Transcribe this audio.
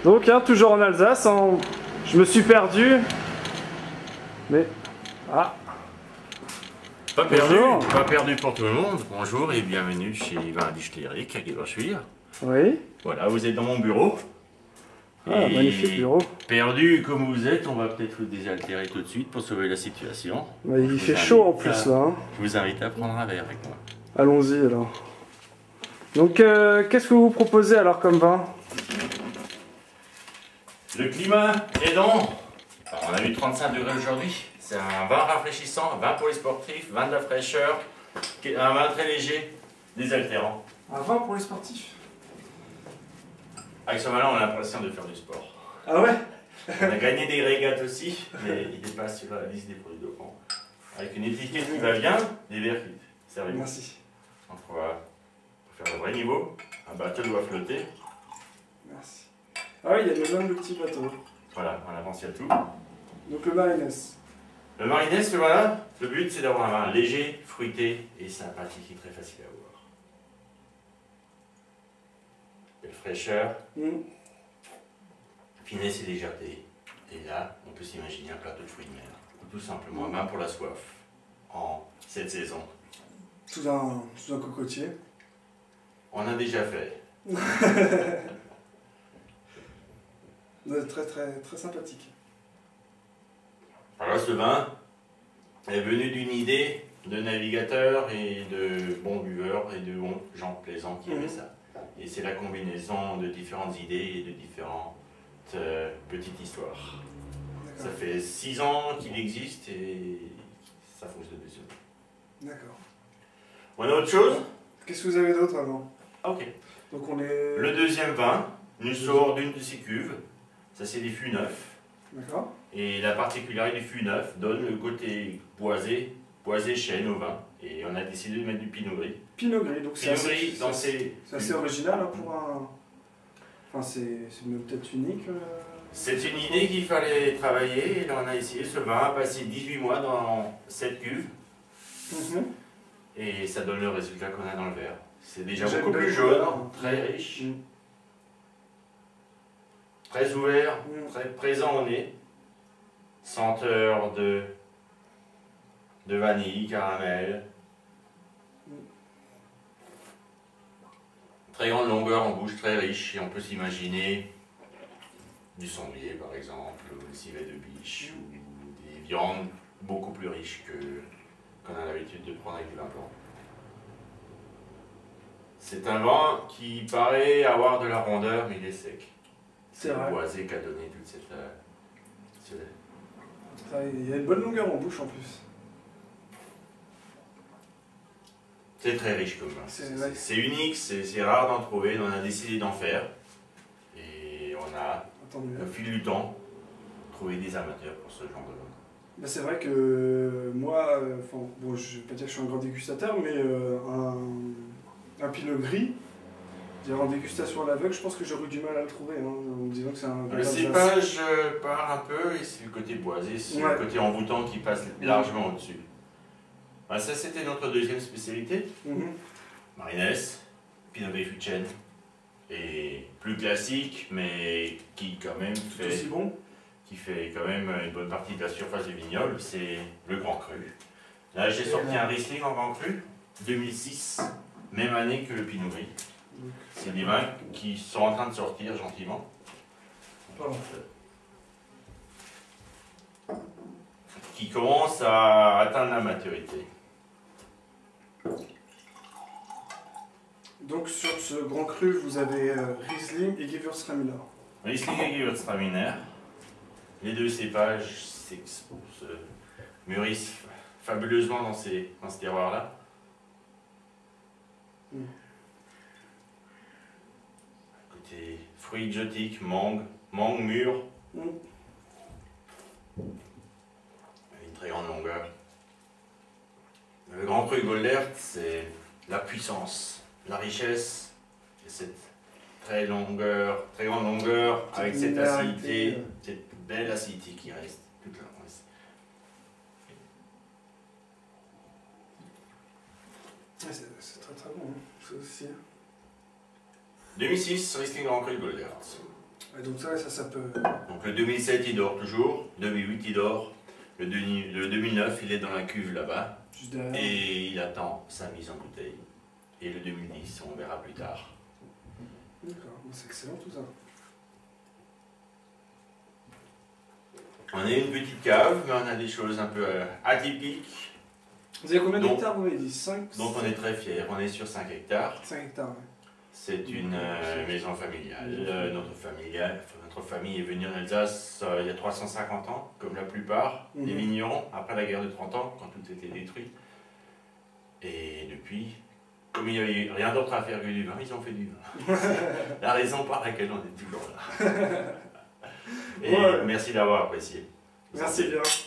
Donc, hein, toujours en Alsace, hein, je me suis perdu. Mais... Ah. Pas perdu, Bonjour. pas perdu pour tout le monde. Bonjour et bienvenue chez Vin Distillerik à Guillochwil. Oui. Voilà, vous êtes dans mon bureau. Ah, Et magnifique bureau. perdu comme vous êtes, on va peut-être vous désaltérer tout de suite pour sauver la situation. Bah, il fait chaud en plus là. Hein. Je vous invite à prendre un verre avec moi. Allons-y alors. Donc, qu'est-ce que vous proposez alors comme vin? Le climat aidant. Alors, on a eu 35 degrés aujourd'hui. C'est un vin rafraîchissant, vin pour les sportifs, vin de la fraîcheur, un vin très léger, désaltérant. Un vin pour les sportifs. Avec ce vin-là, on a l'impression de faire du sport. Ah ouais? On a gagné des régates aussi, mais il dépasse sur la liste des produits dopants. Avec une étiquette qui va bien, des verres qui servent. Merci. Donc on va faire le vrai niveau. Un bateau doit flotter. Merci. Ah oui, il y a même le petit bateau. Voilà, en avance il y a tout. Donc le Marines. Le Marines, voilà, le but c'est d'avoir un vin léger, fruité et sympathique et très facile à boire. Belle fraîcheur, finesse et légèreté. Et là, on peut s'imaginer un plateau de fruits de mer. Ou tout simplement un vin pour la soif en cette saison. Sous un cocotier. On a déjà fait. Très très très sympathique. Alors ce vin est venu d'une idée de navigateurs et de bons buveurs et de bons gens plaisants qui aimaient ça. Et c'est la combinaison de différentes idées et de différentes petites histoires. Ça fait 6 ans qu'il existe et ça fonctionne bien. D'accord. On a autre chose? Qu'est-ce que vous avez d'autre avant? Ok. Donc on est... Le deuxième vin nous sort d'une de ces cuves. Ça c'est des fûts neufs. D'accord. Et la particularité du fût neuf donne le côté boisé chêne au vin. Et on a décidé de mettre du pinot gris. Pinot gris, donc c'est assez assez original hein, pour un... Enfin c'est même peut-être unique. C'est une idée qu'il fallait travailler. Et là on a essayé. Ce vin a passé 18 mois dans cette cuve. Et ça donne le résultat qu'on a dans le verre. C'est déjà beaucoup plus jaune, très riche. Très ouvert, très présent au nez. Senteur de vanille, caramel. Très grande longueur en bouche, très riche. Et on peut s'imaginer du sanglier par exemple, ou des civets de biche, ou des viandes beaucoup plus riches qu'on a l'habitude de prendre avec du vin blanc. C'est un vin qui paraît avoir de la rondeur, mais il est sec. C'est le boisé qui a donné toute cette... Il y a une bonne longueur en bouche en plus. C'est très riche comme vin. C'est unique, c'est rare d'en trouver, on a décidé d'en faire. Et on a, au fil du temps, trouvé des amateurs pour ce genre de vin. Bah c'est vrai que moi, bon, je ne vais pas dire que je suis un grand dégustateur, mais un pinot gris, en dégustation à l'aveugle, je pense que j'aurais eu du mal à le trouver, hein, en me disant que c'est un... Le cépage part un peu, et c'est le côté boisé, c'est le côté envoûtant qui passe largement au-dessus. Ben ça c'était notre deuxième spécialité. Marines, Pinot Gris fût de chêne, et plus classique, mais qui quand même fait... aussi bon. Qui fait quand même une bonne partie de la surface du vignoble, c'est le Grand Cru. Là j'ai sorti un Riesling en Grand Cru, 2006, même année que le Pinot Gris. C'est des vins qui sont en train de sortir gentiment. Qui commencent à atteindre la maturité. Donc sur ce Grand Cru, vous avez Riesling et Gewürztraminer. Riesling et Gewürztraminer. Les deux cépages se mûrissent fabuleusement dans ce terroir-là. Côté fruits exotiques, mangue mûr. Une très grande longueur. Le Grand Cru Goldert, c'est la puissance, la richesse, et cette très grande longueur, avec cette acidité, cette belle acidité qui reste toute là. C'est très bon, hein. Ça aussi. 2006, Riesling Grand Cru Goldert. Et donc ça peut... Donc le 2007 il dort toujours, 2008 il dort, le 2009 il est dans la cuve là-bas Juste derrière. et il attend sa mise en bouteille. Et le 2010 on verra plus tard. D'accord, c'est excellent tout ça. On a une petite cave, mais on a des choses un peu atypiques. Vous avez combien Donc- d'hectares, vous m'avez dit 5 Donc on est très fiers, on est sur 5 hectares. 5 hectares, ouais. C'est une maison familiale. Notre famille est venue en Alsace il y a 350 ans, comme la plupart des Mhm. vignerons, après la guerre de 30 ans, quand tout était détruit. Et depuis, comme il n'y avait rien d'autre à faire que du vin, ils ont fait du vin. C'est la raison par laquelle on est toujours là. Et Ouais. merci d'avoir apprécié. Merci bien.